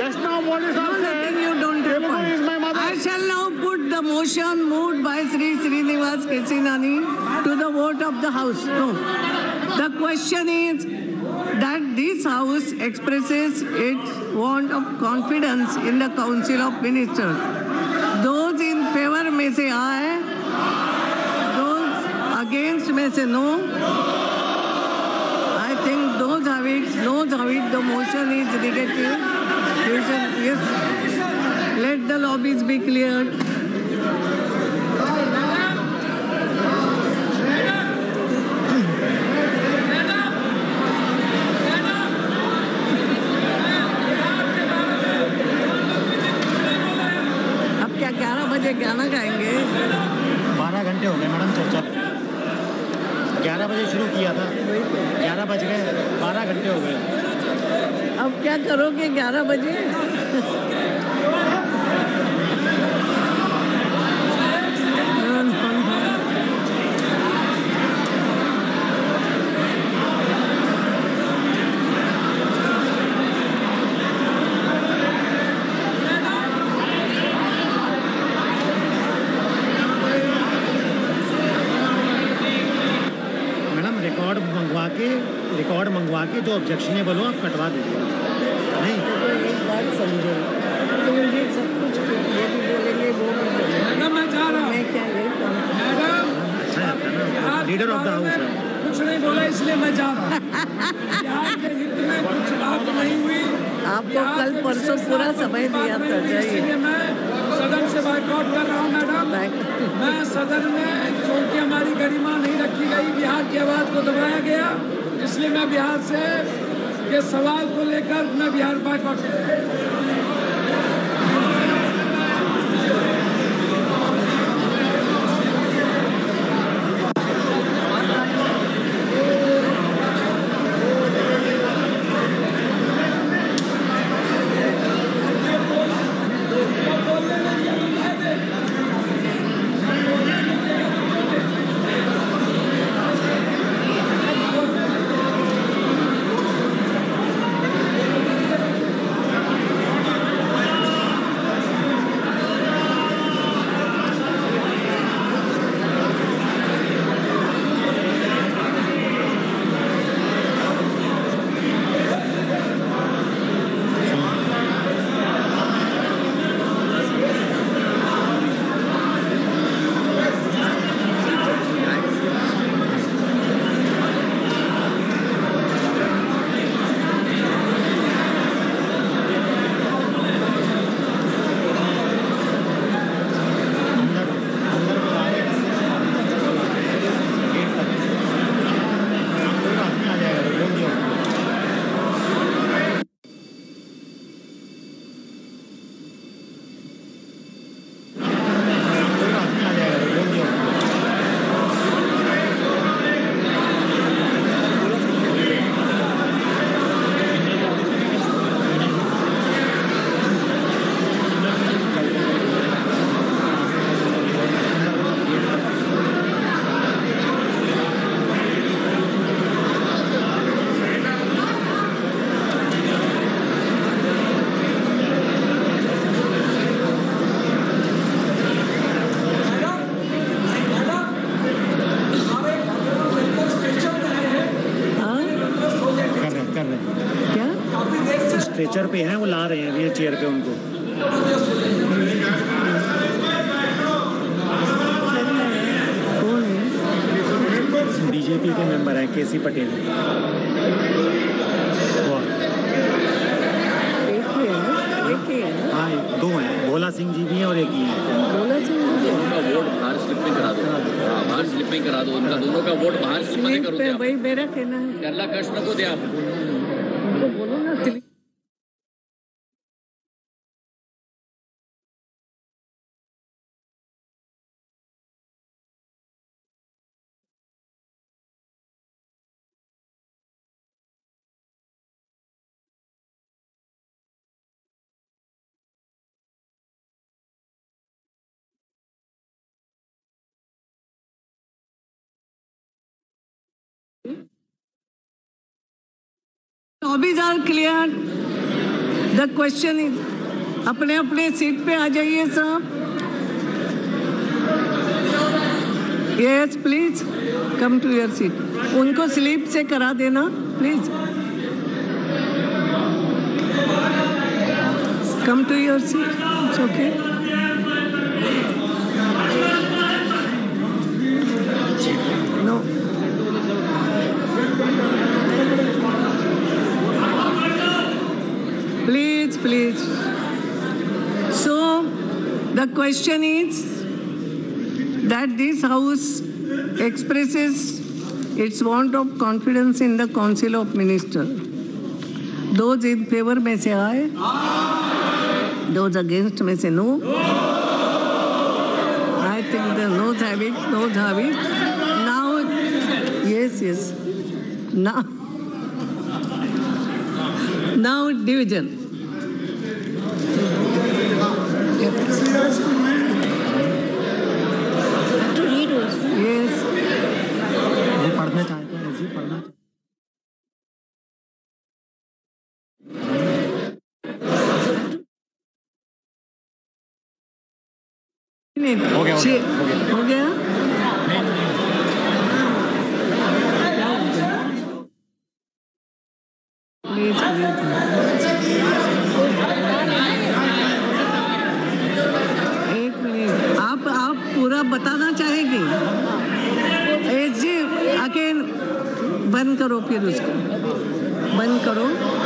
Just now, what is No, nothing, you don't have Telugu is my mother. I shall now put the motion moved by Sri Srinivas Kesinani to the vote of the House. No. The question is that this House expresses its want of confidence in the Council of Ministers. Those in favor may say aye. Those against may say no. I think those have it, the motion is negative. Yes. Let the lobbies be cleared. अब क्या 11 बजे गाना गाएंगे? 12 घंटे हो गए madam चर्चा। 11 बजे शुरू किया था, 11 बज गए, 12 घंटे हो गए। अब क्या करोगे 11 बजे? रिकॉर्ड मंगवा के जो ऑब्जेक्शनेबल हो आप कटवा दीजिए। नहीं तो एक बात समझो, तो ये सब कुछ ये भी बोलेंगे, वो भी बोलेंगे। मैं जा रहा हूँ। मैं क्या ये काम अच्छा है ना, लीडर ऑफ द हाउस है। कुछ नहीं बोला इसलिए मैं जा रहा हूँ। बिहार के हित में कुछ बात नहीं हुई। आपको कल परसों पूरा समय दिया था, इसलिए मैं सदन से बाइकआउट कर रहा हूँ मैडम। मैं सदन में क्योंकि हमारी गरिमा नहीं रखी गई, बिहार की आवाज़ को दबाया गया, इसलिए मैं बिहार से के सवाल को लेकर मैं बिहार बाइकआउट कर रहा हूँ। स्ट्रेचर पे हैं, वो ला रहे हैं व्हील चेयर पे उनको। बीजेपी के मेंबर हैं केसी पटेल। हाँ दो हैं, भोला सिंह जी भी हैं और एक ही है। भोला सिंह जी उनका वोट बाहर स्लिप में करा दो, बाहर स्लिप में करा दो, उनका दोनों का वोट बाहर स्लिप में करो। वही मेरा कहना है, अल्लाह कृष्ण को दे आप उनको बोलो ना slip. Lobbies are clear. The question is, अपने अपने सीट पे आ जाइए साहब. Yes, please come to your seat. उनको स्लीप से करा देना, please. Come to your seat. It's okay. No. Please, please. So, the question is that this House expresses its want of confidence in the Council of Ministers. Those in favor may say aye. Those against may say no. I think the noes have it. Noes have it. Now, yes. Now division. To read also. Yes. ये पढ़ना चाहते हैं, ऐसे ही पढ़ना चाहते हैं. हो गया. हो गया. Please. एक मिनट. आप पूरा बताना चाहेंगे? जी अगेन बंद करो, फिर उसको बंद करो.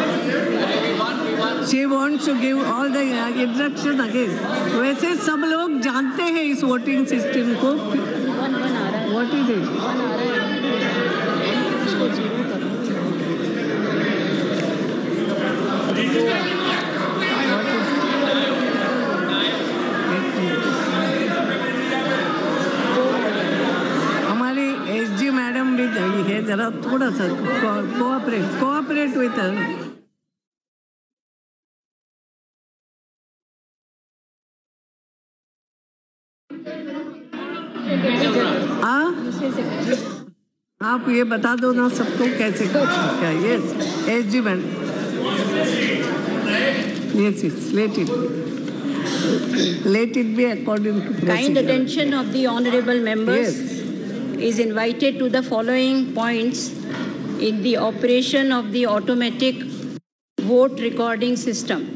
She wants to give all the instructions again. वैसे सब लोग जानते हैं इस वोटिंग सिस्टम को. What is it? हमारी SG मैडम भी है, जरा थोड़ा सा कोऑपरेट विथ हर. आप ये बता दो ना सबको कैसे क्या. Yes, SG madam. Yes, let it be according to procedure. Kind attention of the honorable members is invited to the following points in the operation of the automatic vote recording system.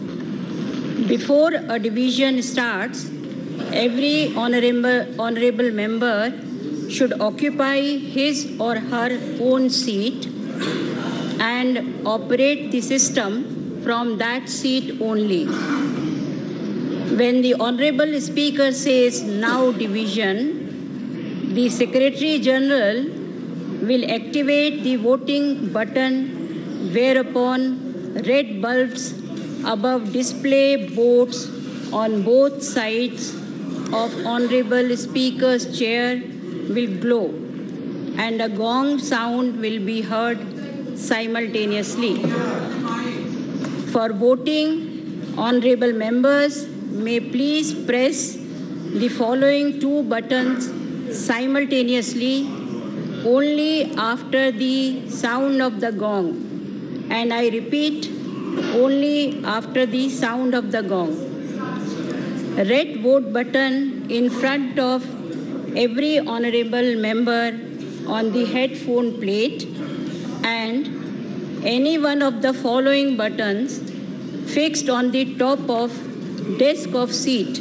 Before a division starts, every honorable member should occupy his or her own seat and operate the system from that seat only. When the Honorable Speaker says now division, the Secretary General will activate the voting button, whereupon red bulbs above display boards on both sides of Honorable Speaker's chair will glow and a gong sound will be heard simultaneously. For voting, honorable members may please press the following two buttons simultaneously only after the sound of the gong. And I repeat, only after the sound of the gong. Red vote button in front of every honorable member on the headphone plate, and any one of the following buttons fixed on the top of desk of seat.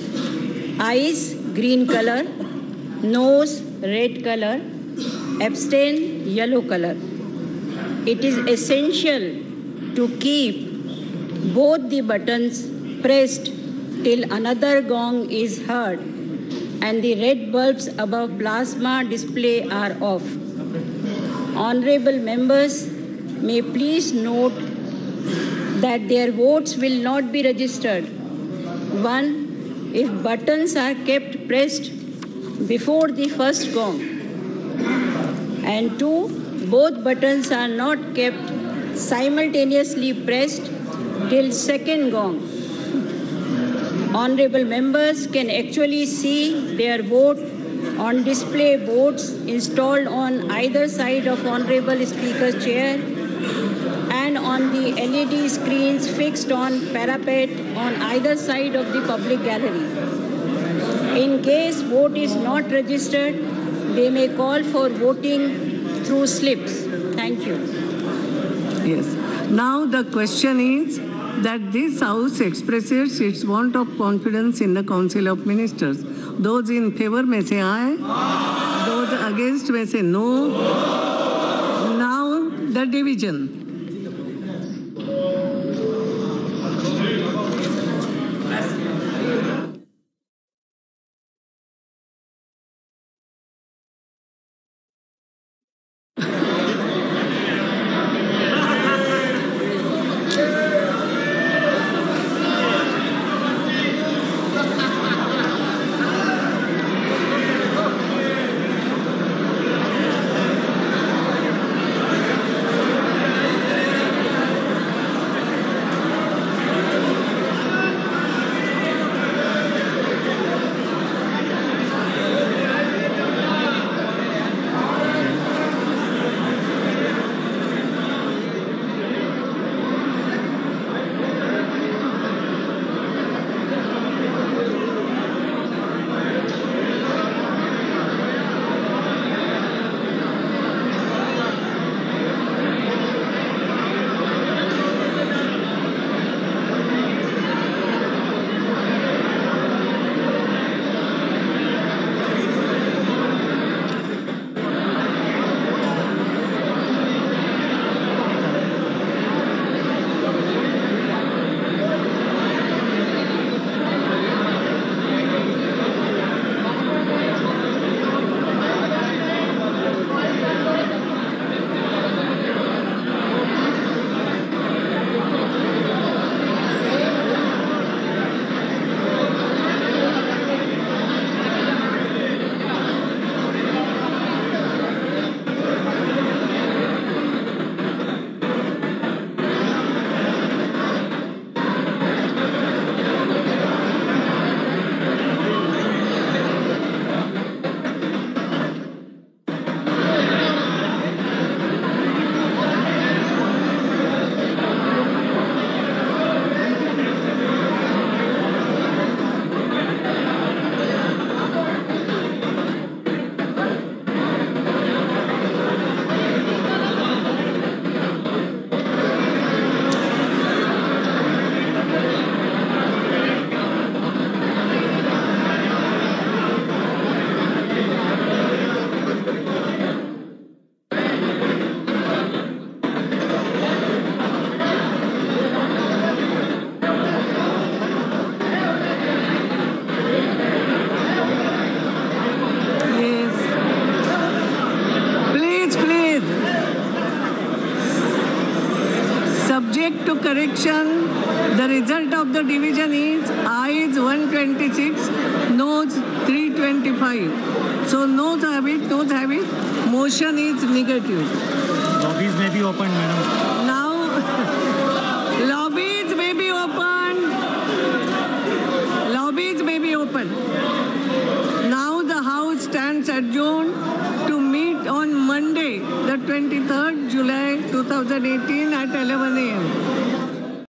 Eyes, green color. Nose, red color. Abstain, yellow color. It is essential to keep both the buttons pressed till another gong is heard and the red bulbs above plasma display are off. Honorable members may please note that their votes will not be registered. 1. If buttons are kept pressed before the first gong. And 2. Both buttons are not kept simultaneously pressed till second gong. Honorable members can actually see their vote on display boards installed on either side of Honorable Speaker's chair and on the LED screens fixed on parapet on either side of the public gallery. In case vote is not registered, they may call for voting through slips. Thank you. Yes. Now the question is that this House expresses its want of confidence in the Council of Ministers. Those in favor may say aye. Those against may say no. Now the division. Subject to correction, the result of the division is ayes 126, noes 325. So noes have it, motion is negative. Lobbies may be opened, madam. Now, lobbies may be opened. Lobbies may be open. Now the House stands adjourned to meet on Monday, the 23rd July 2018 at 11 a.m.